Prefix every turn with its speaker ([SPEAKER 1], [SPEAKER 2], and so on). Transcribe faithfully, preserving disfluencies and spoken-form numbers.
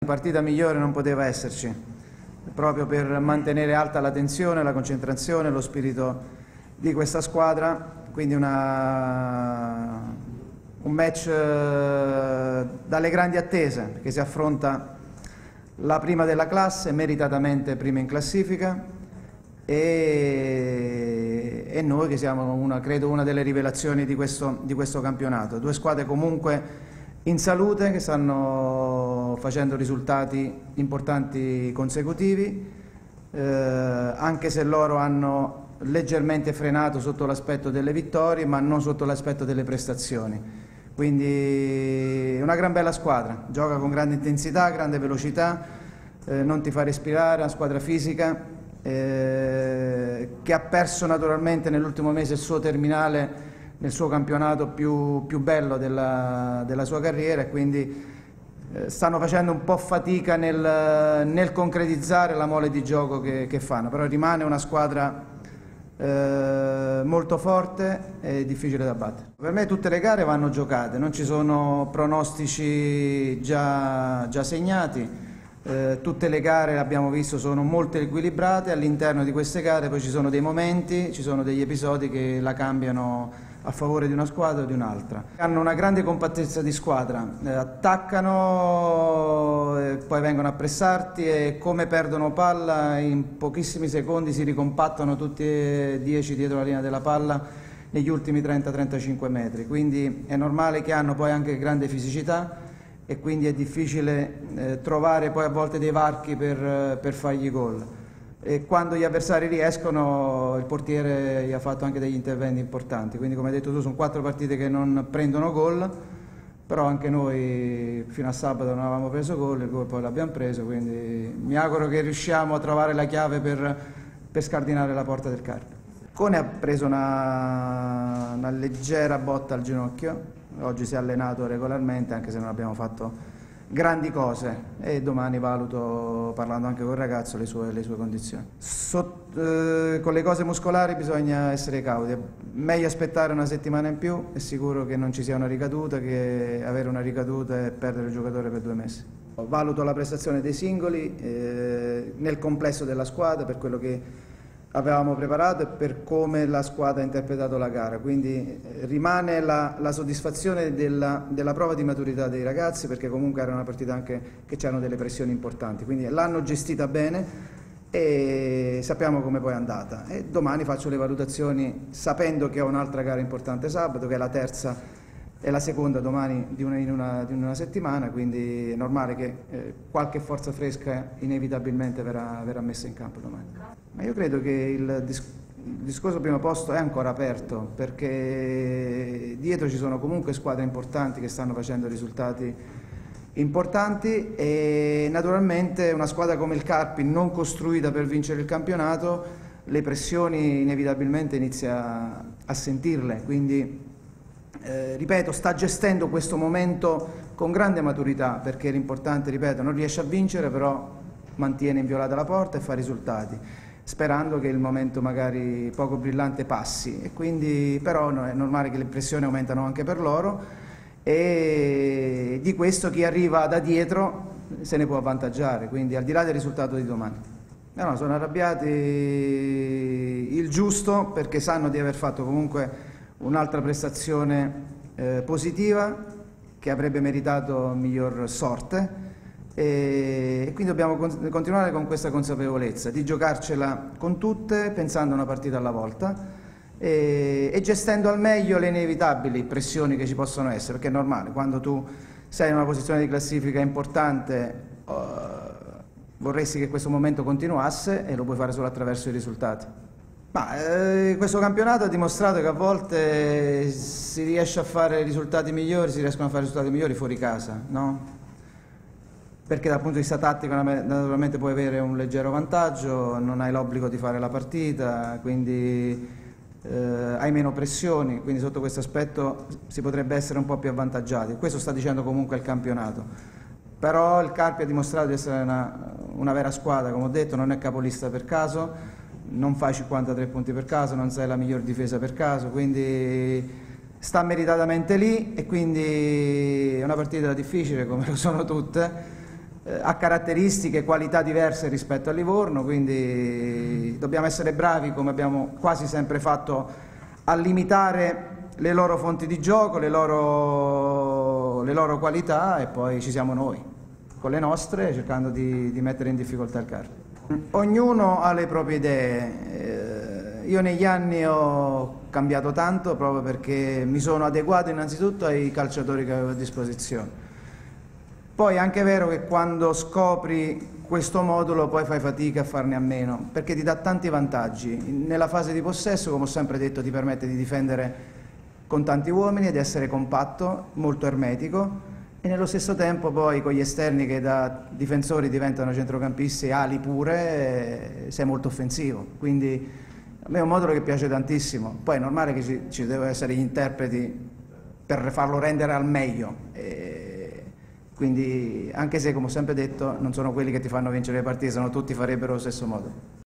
[SPEAKER 1] Partita migliore non poteva esserci, proprio per mantenere alta la tensione, la concentrazione, lo spirito di questa squadra, quindi una, un match eh, dalle grandi attese, perché si affronta la prima della classe, meritatamente prima in classifica, e, e noi che siamo una, credo una delle rivelazioni di questo, di questo campionato. Due squadre comunque in salute, che stanno facendo risultati importanti consecutivi, eh, anche se loro hanno leggermente frenato sotto l'aspetto delle vittorie, ma non sotto l'aspetto delle prestazioni. Quindi una gran bella squadra, gioca con grande intensità, grande velocità, eh, non ti fa respirare, una squadra fisica, eh, che ha perso naturalmente nell'ultimo mese il suo terminale nel suo campionato più, più bello della, della sua carriera, e quindi eh, stanno facendo un po' fatica nel, nel concretizzare la mole di gioco che, che fanno, però rimane una squadra eh, molto forte e difficile da battere. Per me tutte le gare vanno giocate, non ci sono pronostici già, già segnati. Eh, tutte le gare, abbiamo visto, sono molto equilibrate. All'interno di queste gare poi ci sono dei momenti, ci sono degli episodi che la cambiano a favore di una squadra o di un'altra. Hanno una grande compattezza di squadra, eh, attaccano e poi vengono a pressarti, e come perdono palla in pochissimi secondi si ricompattano tutti e dieci dietro la linea della palla negli ultimi trenta trentacinque metri, quindi è normale che hanno poi anche grande fisicità, e quindi è difficile eh, trovare poi a volte dei varchi per, per fargli gol. E quando gli avversari riescono, il portiere gli ha fatto anche degli interventi importanti, quindi come hai detto tu sono quattro partite che non prendono gol, però anche noi fino a sabato non avevamo preso gol, il gol poi l'abbiamo preso, quindi mi auguro che riusciamo a trovare la chiave per, per scardinare la porta del Carpi. Cone ha preso una, una leggera botta al ginocchio, oggi si è allenato regolarmente anche se non abbiamo fatto grandi cose, e domani valuto, parlando anche con il ragazzo, le sue, le sue condizioni. Sot, eh, con le cose muscolari bisogna essere cauti, è meglio aspettare una settimana in più, è sicuro che non ci sia una ricaduta, che avere una ricaduta e perdere il giocatore per due mesi. Valuto la prestazione dei singoli eh, nel complesso della squadra, per quello che avevamo preparato e per come la squadra ha interpretato la gara, quindi rimane la, la soddisfazione della, della prova di maturità dei ragazzi, perché comunque era una partita anche che c'erano delle pressioni importanti, quindi l'hanno gestita bene e sappiamo come poi è andata, e domani faccio le valutazioni sapendo che ho un'altra gara importante sabato, che è la terza e la seconda domani di una, in, una, di una settimana, quindi è normale che eh, qualche forza fresca inevitabilmente verrà, verrà messa in campo domani. Ma io credo che il, dis il discorso primo posto è ancora aperto, perché dietro ci sono comunque squadre importanti che stanno facendo risultati importanti, e naturalmente una squadra come il Carpi, non costruita per vincere il campionato, le pressioni inevitabilmente inizia a sentirle, quindi Eh, ripeto, sta gestendo questo momento con grande maturità, perché l'importante, ripeto, non riesce a vincere, però mantiene inviolata la porta e fa risultati, sperando che il momento magari poco brillante passi, e quindi però no, è normale che le pressioni aumentano anche per loro, e di questo chi arriva da dietro se ne può avvantaggiare, quindi al di là del risultato di domani. No, no, sono arrabbiati il giusto, perché sanno di aver fatto comunque un'altra prestazione eh, positiva, che avrebbe meritato miglior sorte, e, e quindi dobbiamo con continuare con questa consapevolezza di giocarcela con tutte, pensando una partita alla volta e, e gestendo al meglio le inevitabili pressioni che ci possono essere, perché è normale, quando tu sei in una posizione di classifica importante uh, vorresti che questo momento continuasse, e lo puoi fare solo attraverso i risultati. Ma, eh, questo campionato ha dimostrato che a volte si riesce a fare risultati migliori, si riescono a fare risultati migliori fuori casa, no? Perché dal punto di vista tattico naturalmente puoi avere un leggero vantaggio, non hai l'obbligo di fare la partita, quindi eh, hai meno pressioni, quindi sotto questo aspetto si potrebbe essere un po' più avvantaggiati. Questo sta dicendo comunque il campionato. Però il Carpi ha dimostrato di essere una, una vera squadra, come ho detto, non è capolista per caso, non fai cinquantatré punti per caso, non sei la miglior difesa per caso, quindi sta meritatamente lì, e quindi è una partita difficile come lo sono tutte, eh, ha caratteristiche e qualità diverse rispetto a Livorno, quindi dobbiamo essere bravi, come abbiamo quasi sempre fatto, a limitare le loro fonti di gioco, le loro, le loro qualità, e poi ci siamo noi, con le nostre, cercando di, di mettere in difficoltà il Carpi. Ognuno ha le proprie idee, io negli anni ho cambiato tanto proprio perché mi sono adeguato innanzitutto ai calciatori che avevo a disposizione. Poi è anche vero che quando scopri questo modulo poi fai fatica a farne a meno, perché ti dà tanti vantaggi. Nella fase di possesso, come ho sempre detto, ti permette di difendere con tanti uomini ed essere compatto, molto ermetico, e nello stesso tempo poi con gli esterni che da difensori diventano centrocampisti, ali pure, sei molto offensivo. Quindi a me è un modulo che piace tantissimo. Poi è normale che ci, ci devono essere gli interpreti per farlo rendere al meglio. E quindi, anche se, come ho sempre detto, non sono quelli che ti fanno vincere le partite, se no tutti farebbero lo stesso modo.